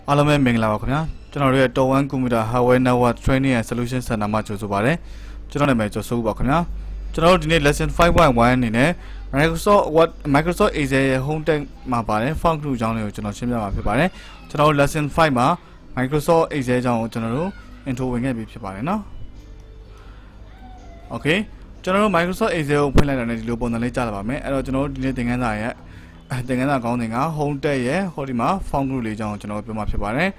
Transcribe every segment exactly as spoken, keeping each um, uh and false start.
အားလုံးပဲမင်္ဂလာပါခင်ဗျာကျွန်တော်တို့ရဲ့ Top one Computer Hardware Network Training and Solution Center မှာကြိုဆိုပါရစေကျွန်တော်နာမည်ကျော်စိုးပါခင်ဗျာကျွန်တော်တို့ဒီနေ့ Lesson five point one အနေနဲ့ Microsoft Word Microsoft Excel ရဲ့ Home tab မှာပါတယ် Font group အကြောင်းလေးကိုကျွန်တော်ရှင်းပြမှာဖြစ်ပါတယ်ကျွန်တော်တို့ Lesson five မှာ Microsoft Excel အကြောင်းကိုကျွန်တော်တို့ intro ဝင်ခဲ့ပြီးဖြစ်ပါတယ်နော် Okay ကျွန်တော်တို့ Microsoft Excel ကိုဖွင့်လိုက်တာနဲ့ဒီလိုပုံစံလေးကြားလာပါမယ်အဲ့တော့ကျွန်တော်တို့ဒီနေ့သင်ခန်းစာရဲ့သင်ခန်းစာကောင်းစဉ်က Home tab ရဲ့ဟိုဒီမှာ Font group လေးအကြောင်းကိုကျွန်တော်ပြောမှာဖြစ်ပါတယ်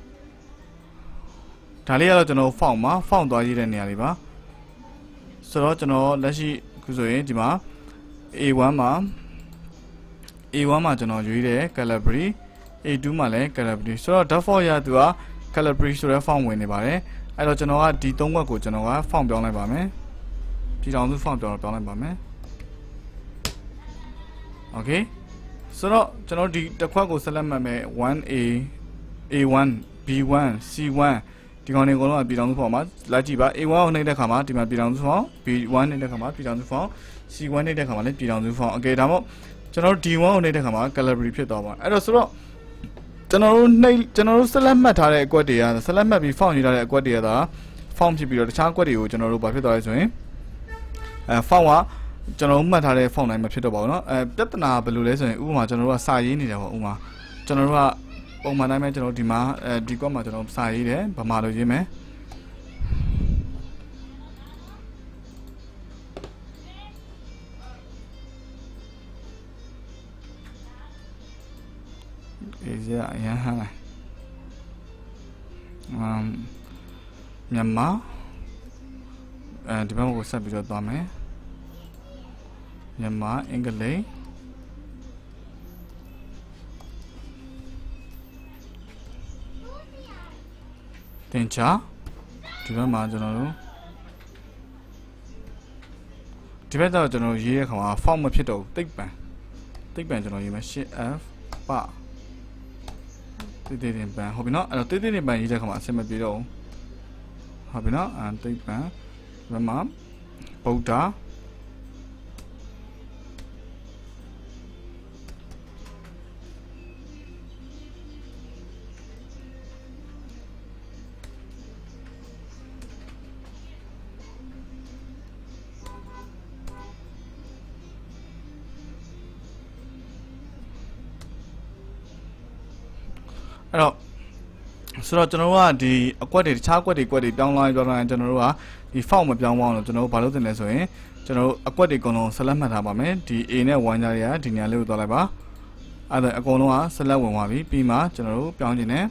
ဒါလေးကတော့ကျွန်တော် font မှာ font သွားရေးတဲ့နေရာလေးပါဆိုတော့ကျွန်တော်လက်ရှိခုဆိုရင်ဒီမှာ A one မှာ A one မှာကျွန်တော်ရွေးတဲ့ Calibri A two မှာလည်း Calibri ဆိုတော့ default ရသူက Calibri ဆိုတဲ့ font ဝင်နေပါတယ်အဲ့တော့ကျွန်တော်ကဒီသုံးဘက်ကိုကျွန်တော်က font ပြောင်းလိုက်ပါမယ်ပြည်ထောင်စု font ပြောင်းပြောင်းလိုက်ပါမယ် Okay ဆိုတော့ကျွန်တော်ဒီတစ်ခွက်ကိုဆက်လက်မှတ်မယ် one A A one B one C oneဒီကောင်တွေအကုန်လုံးကပြည်ထောင်စုဖောင်မှာလိုက်ကြည့်ပါ A one ကိုနှိပ်တဲ့ခါမှာဒီမှာပြည်ထောင်စုဖောင် B one နှိပ်တဲ့ခါမှာပြည်ထောင်စုဖောင် C one နှိပ်တဲ့ခါမှာလည်းပြည်ထောင်စုဖောင် Okay ဒါမှမဟုတ်ကျွန်တော်တို့ D one ကိုနှိပ်တဲ့ခါမှာ Calibri ဖြစ်သွားပါအဲ့တော့ဆိုတော့ကျွန်တော်တို့နှိပ်ကျွန်တော်တို့ဆက်လက်မှတ်ထားတဲ့အကွက်တွေကဆက်လက်မှတ်ပြီး font ရေးထားတဲ့အကွက်တွေကသာ font ဖြစ်ပြီးတော့တခြားအကွက်တွေကိုကျွန်တော်တို့ဘာဖြစ်သွားလဲဆိုရင်အဲ font ကကျွန်တော်တို့မှတ်ထားတဲ့ font တိုင်းမဖြစ်တော့ပါဘူးเนาะအဲပြဿနာဘယ်လိုလဲဆိုရင်ဥပမာကျွန်တော်တို့ကစာရေးနေတယ်ပေါ့ဥပမာကျွန်တော်တို့ကပုံမှန်တိုင်းပဲကျွန်တော်ဒီမှာအဲဒီကွက်မှာကျွန်တော်စာရေးတယ်ဗမာလိုရေးမယ်အေးရရဟန်းအမ်မြန်မာအဲဒီဘက်ကိုဆက်ပြီးတော့သွားမယ်မြန်မာအင်္ဂလိပ်တင်ချာဒီဘက်မှာကျွန်တော်တို့ဒီဘက်တော့ကျွန်တော်ရေးရခါမှာ font မဖြစ်တော့တိတ်ပံတိတ်ပံကျွန်တော်ရေးမယ် shift F ပတိတ်တိတ်ပံဟုတ်ပြီနော်အဲ့တော့တိတ်တိတ်ပံရေးတဲ့ခါမှာအဆင်မပြေတော့ဟုတ်ပြီနော်အဲတိတ်ပံဒီဘက်မှာဗုဒ္ဓအဲ့တော့ဆိုတော့ကျွန်တော်တို့ကဒီအကွက်တွေတခြားအကွက်တွေကွက်တွေပြောင်းလာပြောင်းလာကျွန်တော်တို့ကဒီ font မပြောင်းအောင်လို့ကျွန်တော်တို့ဘာလုပ်တင်လဲဆိုရင်ကျွန်တော်တို့အကွက်တွေအကုန်လုံးဆက်လက်မှတ်ထားပါမယ်ဒီ A နဲ့ one ကြားတွေကဒီနေရာလေးကိုသွားလိုက်ပါအဲ့ဒါအကုန်လုံးကဆက်လက်ဝင်သွားပြီပြီးမှကျွန်တော်တို့ပြောင်းခြင်းနဲ့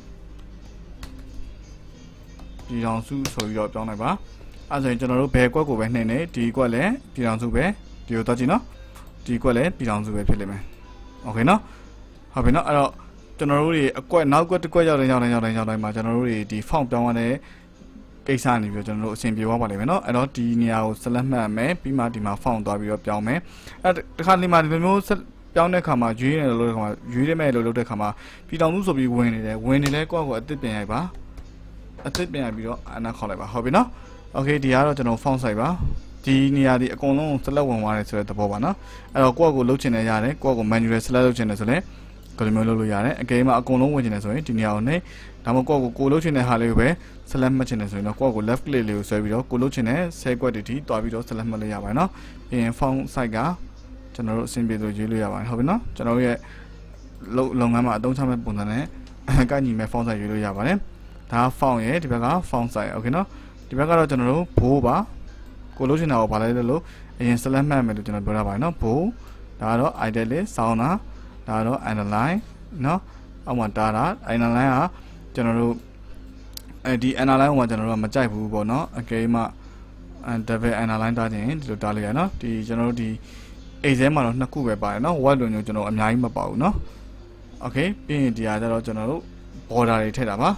ဒီတောင်စုဆိုပြီးတော့ပြောင်းလိုက်ပါအဲ့ဆိုရင်ကျွန်တော်တို့ဘယ်ကွက်ကိုပဲနှိမ့်နေဒီကွက်လည်းပြည်တောင်စုပဲဒီကိုသွားကြည့်နော်ဒီကွက်လည်းပြည်တောင်စုပဲဖြစ်လိမ့်မယ်โอเคနော်ဟုတ်ပြီနော်အဲ့တော့ကျွန်တော်တို့တွေအကွက်နောက်ကွက်တစ်ကွက်ရောက်တဲ့ရောက်တဲ့ရောက်တဲ့ရောက်တိုင်းမှာကျွန်တော်တို့တွေဒီ font ပြောင်းရတဲ့ကိစ္စနေပြီးတော့ကျွန်တော်တို့အဆင်ပြေသွားပါလိမ့်မယ်เนาะအဲ့တော့ဒီနေရာကိုဆက်လက်မှတ်မယ်ပြီးမှဒီမှာ font သွားပြီးတော့ပြောင်းမယ်အဲ့တခါဒီမှာဒီလိုမျိုးပြောင်းတဲ့ခါမှာရွေးနေလို့လို့ခါမှာရွေးရမယ်လို့လုပ်တဲ့ခါမှာပြည်တော်မှုဆိုပြီးဝင်နေတယ်ဝင်နေလဲကွက်ကိုအသစ်ပြင်ရိုက်ပါအသစ်ပြင်ရိုက်ပြီးတော့အနာခေါက်လိုက်ပါဟုတ်ပြီเนาะโอเคဒီကတော့ကျွန်တော် font size ပါဒီနေရာဒီအကုန်လုံးဆက်လက်ဝင်သွားတယ်ဆိုတဲ့သဘောပါเนาะအဲ့တော့ကွက်ကိုလုတ်ချင်နေရတယ်ကွက်ကို manual ဆက်လက်လုတ်ချင်တယ်ဆိုလဲဒီလိုမျိုးလုပ်လို့ရတယ်အကယ်မှာအကုန်လုံးဝင်ချင်တယ်ဆိုရင်ဒီနေရာကိုနေဒါမှမဟုတ်ကိုကိုလုပ်ချင်တဲ့ဟာလေးကိုပဲ select မှတ်ချင်တယ်ဆိုရင်တော့ကိုကို left click လေးကိုဆွဲပြီးတော့ကိုလုပ်ချင်တဲ့ဆဲကွက်တွေထိတွားပြီးတော့ select မှတ်လို့ရပါတယ်เนาะပြီးရင် font size ကကျွန်တော်တို့အဆင်ပြေလို့ရေးလို့ရပါတယ်ဟုတ်ပြီเนาะကျွန်တော်တို့ရဲ့လုပ်ငန်းမှာအသုံးချမဲ့ပုံစံနဲ့ကိုက်ညီမဲ့ font size ရေးလို့ရပါတယ်ဒါ font ရဲ့ဒီဘက်က font size โอเคเนาะဒီဘက်ကတော့ကျွန်တော်တို့ bold ပါကိုလုပ်ချင်တာကိုဗာလိုက်လို့အရင် select မှတ်မယ်လို့ကျွန်တော်ပြောတာပါတယ်เนาะ bold ဒါကတော့ italic ဆောင်းတာဒါတော့ underline เนาะအောက်မှာတာတာ underline ကကျွန်တော်တို့အဲဒီ underline ကိုကျွန်တော်တို့မကြိုက်ဘူးပေါ့เนาะအကယ်မှာ double underline တားခြင်းဒီလိုတားလိုက်ရเนาะဒီကျွန်တော်တို့ဒီ Excel မှာတော့နှစ်ခုပဲပါတယ်เนาะ Word လိုမျိုးကျွန်တော်အများကြီးမပါဘူးเนาะ Okay ပြီးရင်ဒီဟာကျတော့ကျွန်တော်တို့ border တွေထည့်တာပါ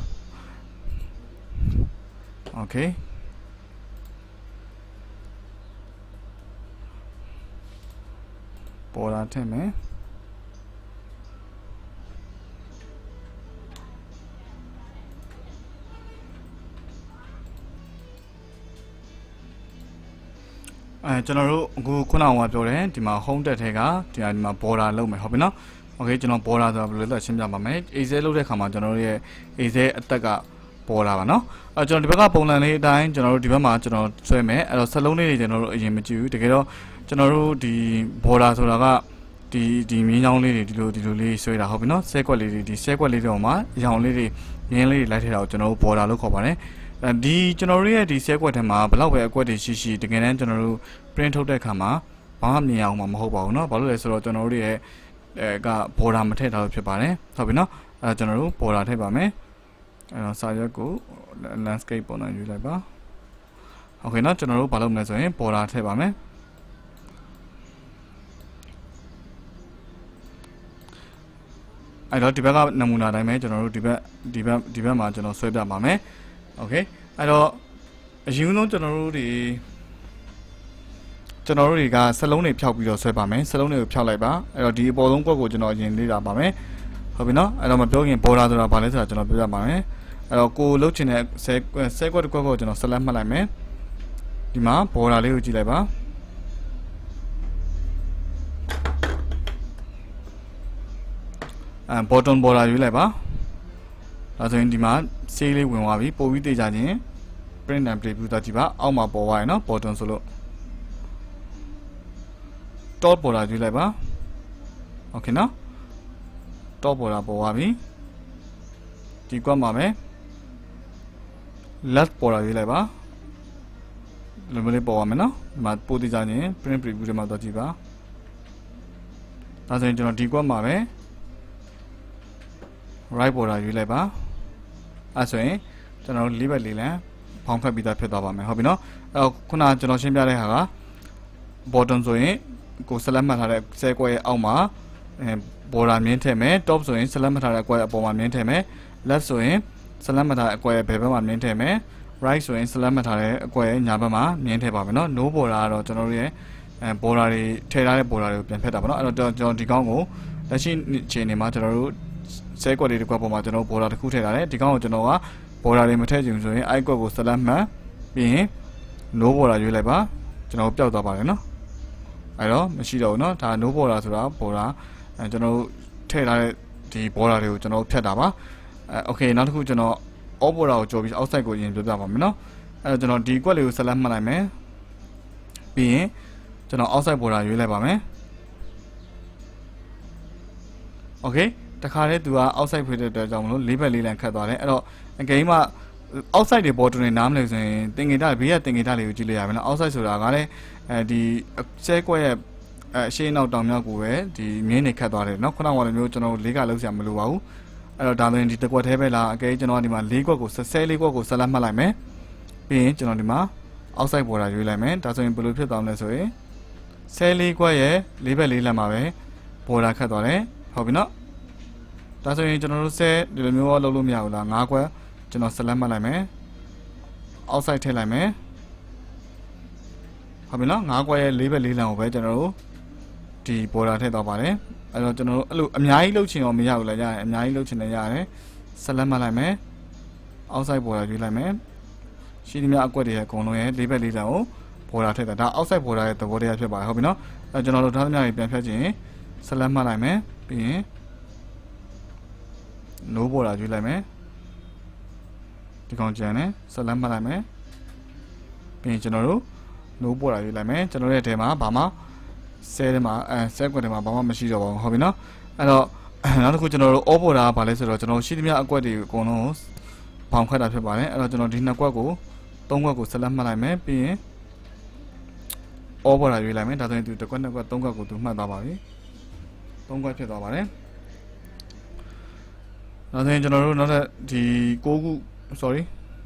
Okay border ထည့်မယ်အဲကျွန်တော်တို့အခုခုနကပြောတယ်ဒီမှာ home tab ထဲကဒီမှာ border လုပ်မယ်ဟုတ်ပြီနော်เคကျွန်တော်ပေါ်လာဆိုတော့ဘယ်လိုလဲရှင်းပြပါမယ် A Z လုပ်တဲ့ခါမှာကျွန်တော်တို့ရဲ့ A Z အတက်ကပေါ်လာပါနော်အဲကျွန်တော်ဒီဘက်ကပုံစံလေးအတိုင်းကျွန်တော်တို့ဒီဘက်မှာကျွန်တော်ဆွဲမယ်အဲ့တော့စလုံးလေးတွေကျွန်တော်တို့အရင်မကြည့်ဘူးတကယ်တော့ကျွန်တော်တို့ဒီ border ဆိုတာကဒီဒီမြင်းချောင်းလေးတွေဒီလိုဒီလိုလေးဆွဲတာဟုတ်ပြီနော်ဆဲကွက်လေးတွေဒီဆဲကွက်လေးတွေမှာရောင်လေးတွေမြင်းလေးတွေလိုက်ထည့်တာကိုကျွန်တော်တို့ border လို့ခေါ်ပါတယ်အဲဒီကျွန်တော်တို့ရဲ့ဒီဆဲကွက်ထဲမှာဘယ်လောက်ပဲအကွက်တွေရှိရှိတကယ်တမ်းကျွန်တော်တို့ print ထုတ်တဲ့အခါမှာဘာမှမြင်အောင်မှာမဟုတ်ပါဘူးเนาะဘာလို့လဲဆိုတော့ကျွန်တော်တို့ရဲ့အဲက border မထည့်ထားလို့ဖြစ်ပါတယ်ဟုတ်ပြီเนาะအဲကျွန်တော်တို့ border ထည့်ပါမယ်အဲတော့စာရွက်ကို landscape ပုံစံယူလိုက်ပါโอเคเนาะကျွန်တော်တို့ဘာလုပ်မလဲဆိုရင် border ထည့်ပါမယ်အဲ့တော့ဒီဘက်ကနမူနာတိုင်းပဲကျွန်တော်တို့ဒီဘက်ဒီဘက်ဒီဘက်မှာကျွန်တော်ဆွဲပြပါမယ်โอเคအဲ့တော့အရင်ဆုံးကျွန်တော်တို့ဒီကျွန်တော်တို့တွေကစလုံးတွေဖြောက်ပြီးတော့ဆွဲပါမယ်စလုံးတွေကိုဖြောက်လိုက်ပါအဲ့တော့ဒီအပေါ်ဆုံးကွက်ကိုကျွန်တော်အရင်လေ့လာပါမယ်ဟုတ်ပြီနော်အဲ့တော့မပြောခင် border ဆိုတာဘာလဲဆိုတာကျွန်တော်ပြောပြပါမယ်အဲ့တော့ကိုလုတ်ချင်တဲ့ဆဲဆဲကွက်တစ်ကွက်ကိုကျွန်တော်ဆက်လက်မှတ်လိုက်မယ်ဒီမှာ border လေးကိုကြည့်လိုက်ပါအဲ bottom border ယူလိုက်ပါဒါဆိုရင်ဒီမှာဆေးလေးဝင်သွားပြီပို့ပြီးတေးကြခြင်း print and preview တာကြည့်ပါအောက်မှာပေါ်သွားရနော် bottom ဆိုလို့ top border ယူလိုက်ပါโอเคနော် top border ပေါ်သွားပြီဒီကွက်မှာပဲ left border ယူလိုက်ပါလိုမျိုးလေးပေါ်သွားမယ်နော်ဒီမှာပို့တေးကြခြင်း print preview တွေမှာတော့ကြည့်ပါဒါဆိုရင်ကျွန်တော်ဒီကွက်မှာပဲ right border ယူလိုက်ပါအဲဆိုရင်ကျွန်တော်တို့လေးဘက်လေးလမ်းဖောင်းဖက်ပြီးသားဖြစ်သွားပါမယ်ဟုတ်ပြီနော်အဲခုနကကျွန်တော်ရှင်းပြတဲ့ဟာက bottom ဆိုရင်ကိုဆက်လက်မှတ်ထားတဲ့ဆဲကွက်ရဲ့အောက်မှာအဲ border မြင်းထည့်မယ် top ဆိုရင်ဆက်လက်မှတ်ထားတဲ့အကွက်အပေါ်မှာမြင်းထည့်မယ် left ဆိုရင်ဆက်လက်မှတ်ထားတဲ့အကွက်ရဲ့ဘယ်ဘက်မှာမြင်းထည့်မယ် right ဆိုရင်ဆက်လက်မှတ်ထားတဲ့အကွက်ရဲ့ညာဘက်မှာမြင်းထည့်ပါမယ်နော် no border ကတော့ကျွန်တော်တို့ရဲ့အဲ border တွေထည့်ထားတဲ့ border တွေကိုပြန်ဖက်တာပါနော်အဲ့တော့ကျွန်တော်ဒီကောင်းကိုလက်ရှိအချိန်နေမှာကျွန်တော်တို့ဆဲကွက်တွေတစ်ကွက်ပေါ်မှာကျွန်တော် border တစ်ခုထည့်ထားတယ်ဒီကောင်းကိုကျွန်တော်က border တွေမထည့်ချင်ဆိုရင်အဲ့ကွက်ကိုဆက်လက်မှတ်ပြီးရင် no border ရွေးလိုက်ပါကျွန်တော်ပျောက်သွားပါတယ်နော်အဲ့တော့မရှိတော့ဘူးเนาะဒါ no border ဆိုတာ border အဲကျွန်တော်ထည့်ထားတဲ့ဒီ border တွေကိုကျွန်တော်ဖြတ်တာပါအဲ okay နောက်တစ်ခုကျွန်တော် off border ကိုကြော်ပြီး outside ကိုရင်ပြောပြပါမယ်เนาะအဲ့တော့ကျွန်တော်ဒီကွက်လေးကိုဆက်လက်မှတ်လိုက်မယ်ပြီးရင်ကျွန်တော် outside border ရွေးလိုက်ပါမယ် okay တခါတည်းသူက outside ဖွင့်တဲ့အတွက်ကြောင့်မလို့လေးဘက်လေးလံခတ်သွားတယ်အဲ့တော့အကိန်းမှာ outside တွေ border တွေနားမလဲဆိုရင်တင်ငင်တာဘေးကတင်ငင်တာလေးကိုကြည့်လို့ရမယ်နော် outside ဆိုတာကလည်းအဲဒီဆဲကွက်ရဲ့အရှေ့နောက်တောင်မြောက်ကိုပဲဒီမြင်းနေခတ်သွားတယ်เนาะခုနကလိုမျိုးကျွန်တော်လေးကလောက်ဆရာမလိုပါဘူးအဲ့တော့ဒါဆိုရင်ဒီတစ်ကွက်သေးပဲလားအကဲကျွန်တော်ဒီမှာလေးကွက်ကိုဆဲလေးကွက်ကိုဆက်လက်မှတ်လိုက်မယ်ပြီးရင်ကျွန်တော်ဒီမှာ outside border ရွေးလိုက်မယ်ဒါဆိုရင်ဘယ်လိုဖြစ်သွားမလဲဆိုရင်ဆဲလေးကွက်ရဲ့လေးဘက်လေးလက်မှာပဲ border ခတ်သွားတယ်ဟုတ်ပြီเนาะဒါဆိုရင်ကျွန်တော်တို့ဆဲဒီလိုမျိုးလုပ်လို့မရဘူးလားငါးကွက်ကျွန်တော်ဆက်လက်မှတ်လိုက်မယ် outside ထည့်လိုက်မယ်ဟုတ်ပြီနော်ငါးကွက်ရဲ့လေးဘက်လေးလံကိုပဲကျွန်တော်တို့ဒီ border ထည့်သွားပါတယ်အဲ့တော့ကျွန်တော်တို့အဲ့လိုအများကြီးလုပ်ချင်တော့မရဘူးလားရတယ်အများကြီးလုပ်ချင်လည်းရတယ်ဆက်လက်မှတ်လိုက်မယ် outside border ရွေးလိုက်မယ်ရှိသမျှအကွက်တွေရဲ့အကုန်လုံးရဲ့လေးဘက်လေးလံကို border ထည့်တာဒါ outside border ရဲ့သဘောတရားဖြစ်ပါတယ်ဟုတ်ပြီနော်အဲ့ကျွန်တော်တို့ထားသမျှတွေပြန်ဖြတ်ခြင်းဆက်လက်မှတ်လိုက်မယ်ပြီးရင် no border ရွေးလိုက်မယ်ဒီကောင်ကျန်တယ်ဆက်လက်မှတ်လိုက်မယ်ပြီးရင်ကျွန်တော်တို့ no border ရွေးလိုက်မယ်ကျွန်တော်ရဲ့အထဲမှာဘာမှဆဲထဲမှာအဲဆဲကွက်ထဲမှာဘာမှမရှိတော့ပါဘူးဟုတ်ပြီနော်အဲ့တော့နောက်တစ်ခုကျွန်တော်တို့ off border ကဘာလဲဆိုတော့ကျွန်တော်ရှိသမျှအကွက်တွေအကုန်လုံးဘောင်ခွက်တာဖြစ်ပါတယ်အဲ့တော့ကျွန်တော်ဒီနှစ်ကွက်ကိုသုံးကွက်ကိုဆက်လက်မှတ်လိုက်မယ်ပြီးရင် off border ရွေးလိုက်မယ်ဒါဆိုရင်သူတစ်ကွက်နှစ်ကွက်သုံးကွက်ကိုသူမှတ်သွားပါပြီသုံးကွက်ဖြစ်သွားပါတယ်နောက်ဆိုရင်ကျွန်တော်တို့နောက်ထပ်ဒီကိုးခု sorry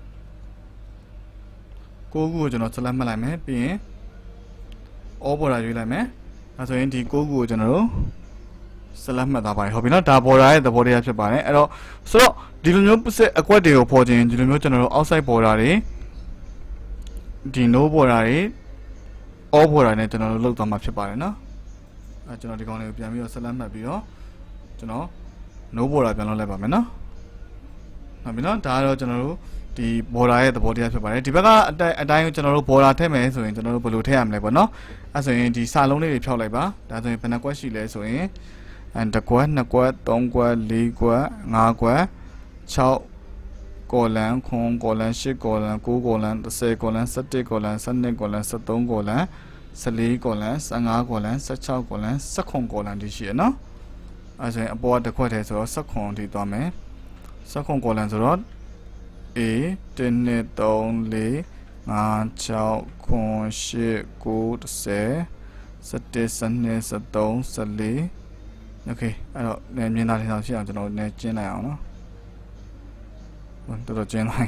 ကိုးခုကိုကျွန်တော်ဆက်လက်မှတ်လိုက်မယ်ပြီးရင် off border ရွေးလိုက်မယ်ဒါဆိုရင်ဒီကိုးခုကိုကျွန်တော်တို့ဆက်လက်မှတ်သွားပါတယ်ဟုတ်ပြီနော်ဒါ border ရဲ့သဘောတရားဖြစ်ပါတယ်အဲ့တော့ဆိုတော့ဒီလိုမျိုးအကွက်တွေကိုပေါ်ခြင်းဒီလိုမျိုးကျွန်တော်တို့ outside border တွေဒီ no border တွေ off border နဲ့ကျွန်တော်တို့လုပ်သွားမှာဖြစ်ပါတယ်နော်အဲကျွန်တော်ဒီကောင်လေးကိုပြန်ပြီးတော့ဆက်လက်မှတ်ပြီးတော့ကျွန်တော် no border ပြန်လုပ်လိုက်ပါမယ်နော်ဟုတ်ပြီနော်ဒါကတော့ကျွန်တော်တို့ဒီ border ရဲ့သဘောတရားဖြစ်ပါတယ်ဒီဘက်ကအတိုင်းအတိုင်းကိုကျွန်တော်တို့ border ထည့်မယ်ဆိုရင်ကျွန်တော်တို့ဘယ်လိုထည့်ရမလဲပေါ့နော်အဲဆိုရင်ဒီစာလုံးလေးတွေဖြောက်လိုက်ပါဒါဆိုရင်ဘယ်နှကွက်ရှိလဲဆိုရင်အဲ and the quad, the quad, don't quad, lee quad, nga quad, chow, golan, kong golan, shit golan, go golan, the say golan, sati golan, sunday golan, satong golan, sali golan, sanga golan, sachow golan, sakong golan this year, no? As I bought the quad has or sakong the dome, sakong golan the rod, a, ten it only, nga chow, kong, shit, good, say. Sati Sunday Sato Sali. Okay, I don't name you not in house. I don't know net chin now. No, what do the chin like?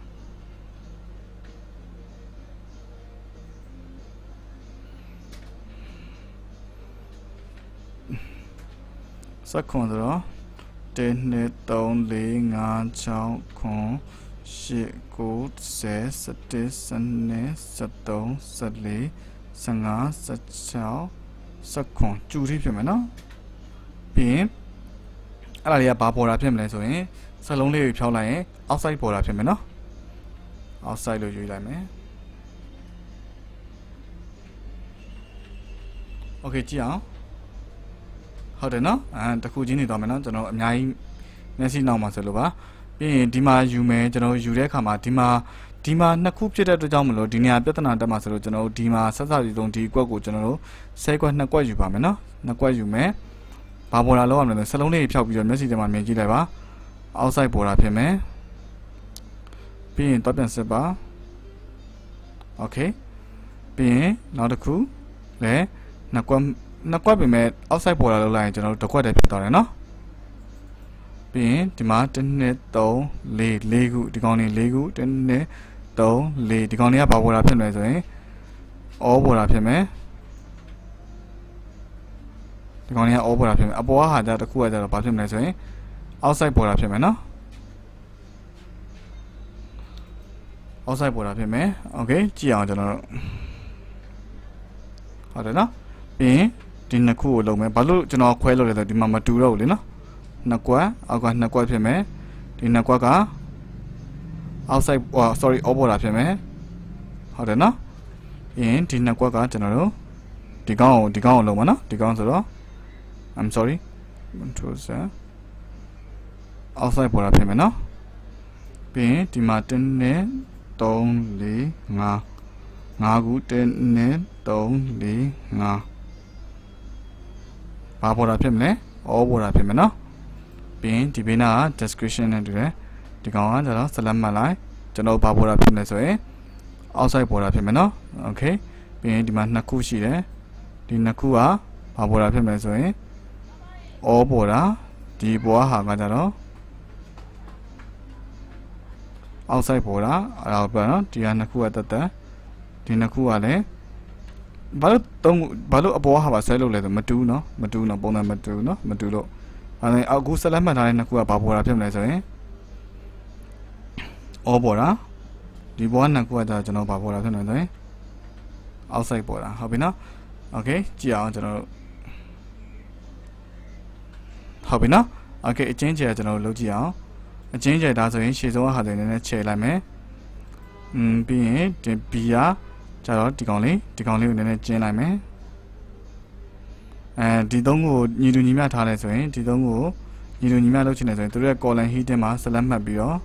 Second row, ten net only ngan chow con shit good says Sati Sunday Sato Sali. Sanga Sachow Sakon, Judy Pimena. Being Alia Babora Pimlet, Salonly Piola, outside Bora Pimena. Outside of you, like me. Okay, Gia. How do you know? And the Kujini dominant, you know, nine Nancy Namasalova. Being Dima, you may, you know, Yurekama, Dima. Dima Nakupcheta to Jamalo, Dinia Betana Damasero, General Dima, Sasari don't equal general, Sequa Naquaju Pamena, Naquaju me, Babora Loam and the Salone Chop your message on Megileva, outside Bora Peme, being top and Seba. Okay, being not a crew, Le, Naquam Naquabi met outside Bora line, General to quite a pitorino. Being Dima, Tenet, though, Le, Legu, the Goni Legu, Tenet. Though, lay the Gonia Power up in the over up him, eh? The Gonia over up him. A boa had that a cool about him, eh? Outside board up him, no? Outside board up him, eh? Okay, Gia general. How did I? Be didn't cool low me, Balu, General Quello, the Mama to roll, you know? Nakwa, I got Nakwa him, eh? Didn't Naquaga. Outside, oh, sorry, over up here, how do know? In Tinaquaga general, the gown, the gown, Lomana, the gown, I'm sorry, outside for up here, no? Be the Martin ne, don't li, nga, nga good ne, don't li, nga. Papa up him, over up him, no? Being the Bina description and the The Gawan, the Salam Malay, General Babura Pimneso, outside Bora Pimeno, okay, being the Nakushi, the Nakua, Babura Pimneso, O Bora, the Boa Hagadaro, outside Bora, Albana, the Nakua Tata, the Nakua, Balu Balu Aboa have a cello letter, Matuno, Matuno, Bona Matuno, Matulo, and Augusta Lamana Nakua Babura Pimneso, Obora, the one Nakuada General Babora, outside Bora, Habina, okay, Gia General Habina, okay, change a general Logia, a change a dozen, she's all had in a chair like me. Being the Pia, Charlotte, the Conley, the Conley in a chain like me. And the Dongo, you do Nima Tales, the Dongo, you do Nima Lochinese, to recall and hit them as Salama Bio.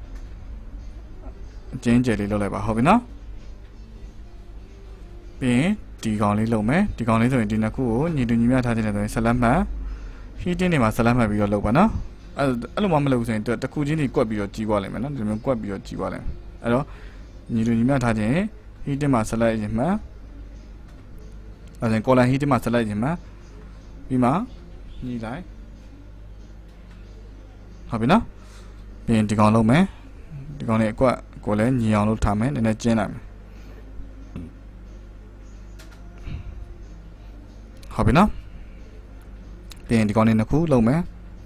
Change a little about Hobina. Be the Gonly Lome, the Gonly to Dinaku, you do not have a Salama. He didn't have Salama be your Lobana. I don't want to lose into the Kujini could be your Chiwalem, and the could be your Chiwalem. I don't you do not have a he did my salad. As I call a hit my salad. Bima, need I Hobina? Being the Gonlome, the Gonly. Colen, Yano Tamen, and a genam. Hobina? Being the gun in a cool low man.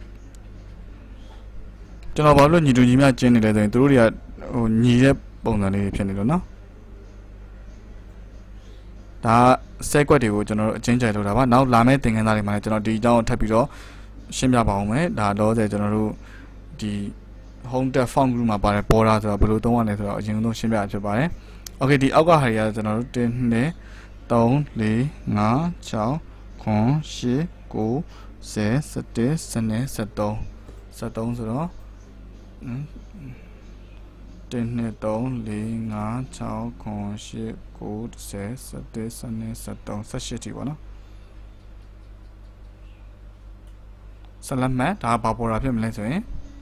General Pablo, you do not generate the Druria or Nida Bonani Pianino. The secretary general change now lamenting and I general the down tapido, Shimya Baume, the law the general the home the phone room about a bora to a blue one at all, you know, Shimia Jabare. Okay, the Alga Haria general didn't they don't li nga chow con shi gu 十、十一、十二、十三、十三ဆိုတော့嗯一、二、三、四、五、六、七、九、十、十一、十二、十三、十八ထိပေါ့နော်ဆက်လက်မှတ်ဒါဘာပေါ်တာဖြစ်မလဲဆိုရင်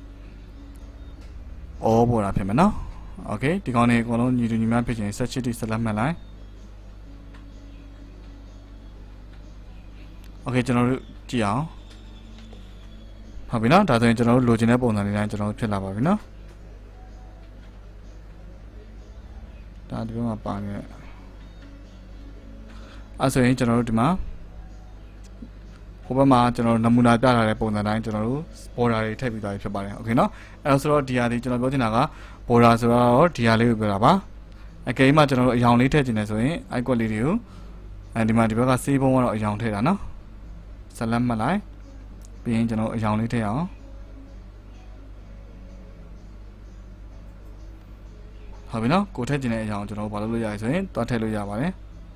အော်ပေါ်တာဖြစ်မယ်နော်โอเคဒီကောင်လေးအကုန်လုံးညီတူညီမျှဖြစ်ချင်十七ထိဆက်လက်မှတ်လိုက်โอเคကျွန်တော်တို့ကြည့်အောင်ဟုတ်ပြီနော်ဒါဆိုရင်ကျွန်တော်တို့လိုချင်တဲ့ပုံစံလေးတိုင်းကျွန်တော်တို့ဖြစ်လာပါပြီနော်ဒါဒီဘက်မှာပါနေအဲဆိုရင်ကျွန်တော်တို့ဒီမှာဟိုဘက်မှာကျွန်တော်တို့နမူနာပြထားတဲ့ပုံစံတိုင်းကျွန်တော်တို့ border တွေထည့်ပြီးသွားပြီဖြစ်ပါတယ်โอเคနော်အဲတော့ဆိုတော့ဒီဟာဒီကျွန်တော်ပြောချင်တာက border ဆိုတော့ဒီဟာလေးကိုပြောတာပါအကယ်၍မှကျွန်တော်တို့အရောင်လေးထည့်ချင်တယ်ဆိုရင် icon လေးတွေကိုအဲဒီမှာဒီဘက်က save ဘုံကတော့အရောင်ထည့်တာနော်ဆက်လက်မှတ်လိုက်ပြီးရင်ကျွန်တော်အရောင်လေးထည့်အောင်ဟုတ်ပြီနော်ကိုထည့်ချင်တဲ့အရောင်ကျွန်တော်ဘာလုပ်လို့ရလဲဆိုရင်တွားထည့်လို့ရပါတယ်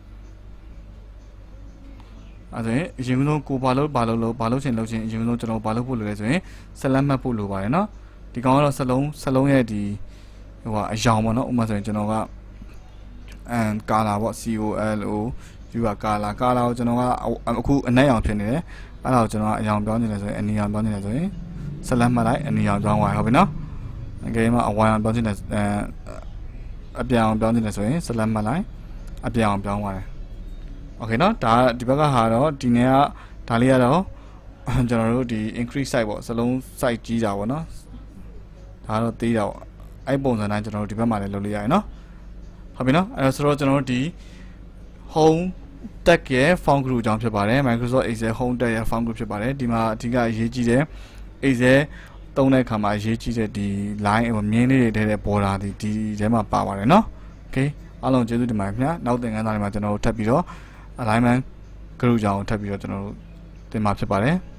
အဲဆိုရင်အရင်ဆုံးကိုဘာလို့ဘာလို့လို့ဘာလို့ချင်လို့ချင်အရင်ဆုံးကျွန်တော်ဘာလို့ဖို့လိုလဲဆိုရင်ဆက်လက်မှတ်ဖို့လိုပါတယ်နော်ဒီကောင်ကတော့စလုံးစလုံးရဲ့ဒီဟိုကအရောင်ပေါ့နော်ဥပမာဆိုရင်ကျွန်တော်ကအမ်ကာလာပေါ့ C O L O ဒီကကာလာကာလာကိုကျွန်တော်ကအခုအနက်ရောင်ဖြစ်နေတယ်အဲ့ဒါကိုကျွန်တော်ကအရောင်ပြောင်းနေတယ်ဆိုရင်အနီရောင်ပြောင်းနေတယ်ဆိုရင်ဆက်လက်မှတ်လိုက်အနီရောင်ပြောင်းသွားဟုတ်ပြီနော်အကယ်မှာအဝါရောင်ပြောင်းနေတယ်အဲအပြောင်ပြောင်းနေတယ်ဆိုရင်ဆက်လက်မှတ်လိုက်အပြောင်ပြောင်းသွားတယ်โอเคเนาะဒါဒီဘက်ကဟာတော့ဒီနေ့ကဒါလေးကတော့ကျွန်တော်တို့ဒီ increase size ပေါ့စလုံး size ကြီးတာပေါ့เนาะဒါတော့သေးတာပေါ့အဲ့ပုံစံတိုင်းကျွန်တော်တို့ဒီဘက်မှာလည်းလုပ်လို့ရတယ်เนาะဟုတ်ပြီเนาะအဲ့တော့ဆိုတော့ကျွန်တော်တို့ဒီ home tag ရဲ့ font group အကြောင်းဖြစ်ပါတယ် Microsoft Excel home tag ရဲ့ font group ဖြစ်ပါတယ်ဒီမှာအဓိကအရေးကြီးတဲ့ Excel သုံးတဲ့အခါမှာအရေးကြီးတဲ့ဒီ line ဟိုမြင်းလေးတွေထဲတဲ့ border ဒီဒီထဲမှာပါပါတယ်เนาะ okay အားလုံးကျေးဇူးတင်ပါတယ်ခင်ဗျာနောက်သင်ခန်းစာတွေမှာကျွန်တော်တို့ထပ်ပြီးတော့alignment group ကြောင်းထပ်ပြီးတော့ကျွန်တော်တို့သင်မှာဖြစ်ပါတယ်